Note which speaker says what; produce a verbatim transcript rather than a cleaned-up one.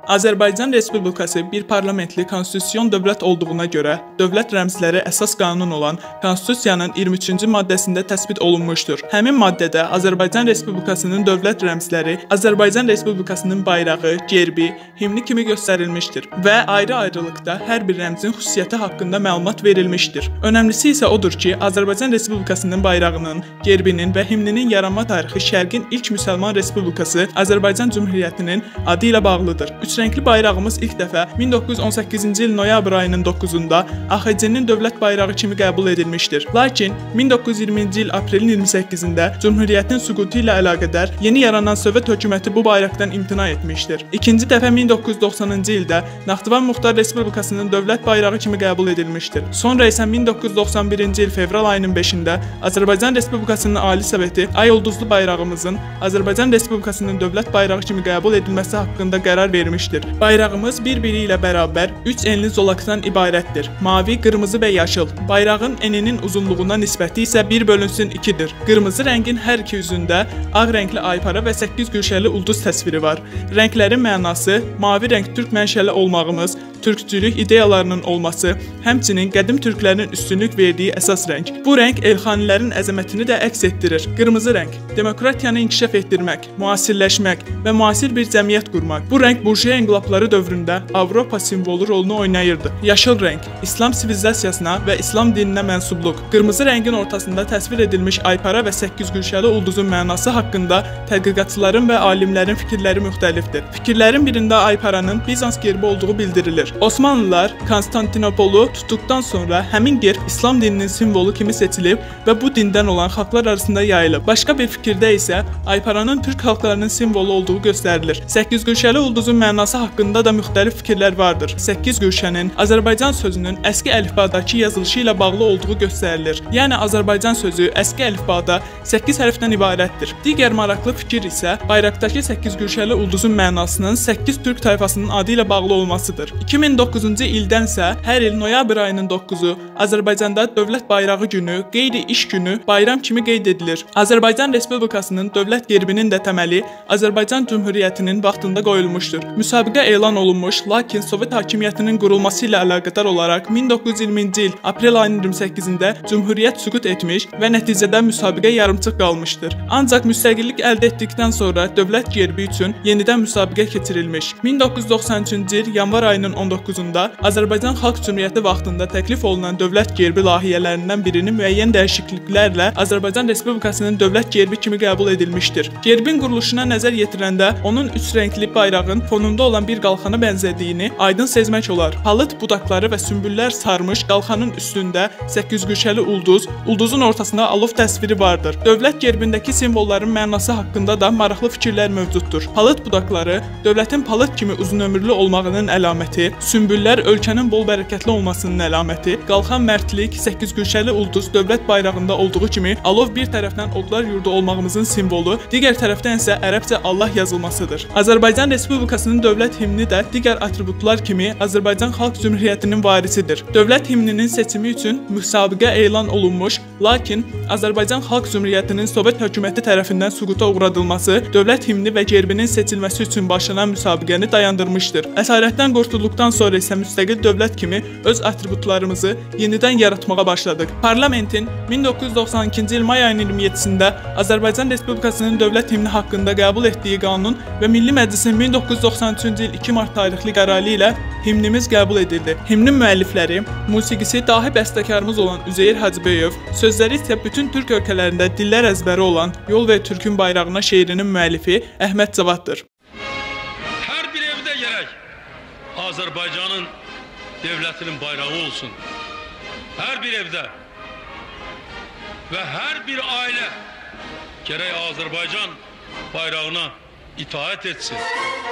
Speaker 1: Azərbaycan Respublikası bir parlamentli konstitusion dövlət olduğuna görə, dövlət rəmzləri əsas qanun olan Konstitusiyanın iyirmi üçüncü maddəsində təsbit olunmuşdur. Həmin maddədə Azərbaycan Respublikasının dövlət rəmzləri Azərbaycan Respublikasının bayrağı, gerbi, himni kimi göstərilmişdir və ayrı-ayrılıqda hər bir rəmzin xüsusiyyəti haqqında məlumat verilmişdir. Önəmlisi isə odur ki, Azərbaycan Respublikasının bayrağının, gerbinin və himninin yaranma tarixi Şərqin ilk müsəlman respublikası Azərbaycan Cümhuriyyətinin adı ilə bağlıdır. Üç rəngli bayrağımız ilk dəfə min doqquz yüz on səkkizinci il noyabr ayının doqquzunda A X C-nin dövlət bayrağı kimi qəbul edilmişdir. Lakin min doqquz yüz iyirminci il aprelin iyirmi səkkizində Cümhuriyyətin süqutu ilə əlaqədar yeni yaranan Sovet hökuməti bu bayraqdan imtina etmişdir. İkinci dəfə min doqquz yüz doxsanıncı ildə Naxçıvan Muxtar Respublikasının dövlət bayrağı kimi qəbul edilmişdir. Sonra isə min doqquz yüz doxsan birinci il fevral ayının beşində Azərbaycan Respublikasının Ali Soveti ay ulduzlu bayrağımızın Azərbaycan Respublikasının dövlət bayrağı kimi qəbul edilməsi haqqında qərar vermişdir. Bayrağımız bir-biri ilə bərabər üç enli zolaqdan ibarətdir. Mavi, qırmızı və yaşıl. Bayrağın eninin uzunluğuna nisbəti isə bir bölünsün ikidir. Qırmızı rəngin hər iki üzündə ağ rəngli aypara və səkkiz güşəli ulduz təsviri var. Rənglərin mənası mavi rəng türk mənşəli olmağımız, türkçülük ideyalarının olması, həmçinin qədim türklərin üstünlük verdiyi əsas rəng. Bu rəng elxanilərin əzəmətini də əks etdirir. Qırmızı rəng demokratiyanı inkişaf etdirmək, müasirləşmək və müasir bir cəmiyyət qurmaq. Bu rəng burjuya inqilabları dövründə Avropa simvolu rolunu oynayırdı. Yaşıl rəng İslam sivilizasiyasına və İslam dininə mənsubluq. Qırmızı rəngin ortasında təsvir edilmiş aypara və səkkiz güşəli ulduzun mənası haqqında tədqiqatçıların və alimlərin fikirləri müxtəlifdir. Fikirlərin birində ayparanın Bizans gerbi olduğu bildirilir. Osmanlılar Konstantinopolu tutduqdan sonra həmin gerb İslam dininin simvolu kimi seçilib və bu dindən olan xalqlar arasında yayılıb. Başqa bir fikirdə isə ayparanın türk xalqlarının simvolu olduğu göstərilir. səkkiz güşəli ulduzun mənası haqqında da müxtəlif fikirlər vardır. səkkiz güşənin Azərbaycan sözünün əski əlifbadakı yazılışı ilə bağlı olduğu göstərilir. Yəni Azərbaycan sözü əski əlifbada səkkiz hərfdən ibarətdir. Digər maraqlı fikir isə bayraqdakı səkkiz güşəli ulduzun mənasının səkkiz türk tayfasının adı ilə bağlı olmasıdır. iki min doqquzuncu ildən isə hər il noyabr ayının doqquzu Azərbaycanda dövlət bayrağı günü, qeyri-iş günü bayram kimi qeyd edilir. Azərbaycan Respublikasının dövlət gerbinin də təməli Azərbaycan Cümhuriyyətinin vaxtında qoyulmuşdur. Müsabiqə elan olunmuş, lakin Sovet hakimiyyətinin qurulması ilə əlaqədar olaraq min doqquz yüz iyirminci il aprel ayının iyirmi səkkizində Cümhuriyyət süqut etmiş və nəticədə müsabiqə yarımçıq qalmışdır. Ancaq müstəqillik əldə etdikdən sonra dövlət gerbi üçün yenidən müsabiqə keçirilmiş. min doqquz yüz doxsan üçüncü il yanvar ayının on doqquzunda Azərbaycan Xalq Cümhuriyyəti vaxtında təklif olunan dövlət gerbi layihələrindən birini müəyyən dəyişikliklərlə Azərbaycan Respublikasının dövlət gerbi kimi qəbul edilmişdir. Gerbin quruluşuna nəzər yetirəndə onun üç rəngli bayrağın fonunda olan bir qalxana bənzədiyini aydın sezmək olar. Palıd budaqları və sümbüllər sarmış qalxanın üstündə səkkiz güşəli ulduz, ulduzun ortasında alov təsviri vardır. Dövlət gerbindəki simvolların mənası haqqında da maraqlı fikirlər mövcuddur. Palıd budaqları dövlətin palıd kimi uzunömürlü olmağının əlaməti, sümbüllər ölkənin bol bərəkətli olmasının əlaməti, qalxan mərdlik, səkkiz güşəli ulduz dövlət bayrağında olduğu kimi alov bir tərəfdən odlar yurdu olmağımızın simvolu, digər tərəfdən isə ərəbcə Allah yazılmasıdır. Azərbaycan Respublikasının dövlət himni də digər atributlar kimi Azərbaycan Xalq Cümhuriyyətinin varisidir. Dövlət himninin seçimi üçün müsabiqə elan olunmuş, lakin Azərbaycan Xalq Cümhuriyyətinin Sovet hökuməti tərəfindən süquta uğradılması dövlət himni və gerbinin seçilməsi üçün başlanan müsabiqəni dayandırmışdır. Əsarətdən qurtulduqdan sonra isə müstəqil dövlət kimi öz atributlarımızı yenidən yaratmağa başladıq. Parlamentin min doqquz yüz doxsan ikinci il may ayının iyirmi yeddisində Azərbaycan Respublikasının dövlət himni haqqında qəbul etdiyi qanun və Milli Məclisin min doqquz yüz doxsan üçüncü il iki mart tarixli qərarı ilə himnimiz qəbul edildi. Himnin müəllifləri, musiqisi dahi bəstəkarımız olan Üzeyir Hacıbəyov, sözləri isə bütün türk ölkələrində dillər əzbəri olan Yol və Türkün bayrağına şeirinin müəllifi Əhməd Cavaddır.
Speaker 2: Hər bir evdə gərək Azərbaycanın dövlətinin bayrağı olsun. Hər bir evdə və hər bir ailə gərək Azərbaycan bayrağına itaət etsin.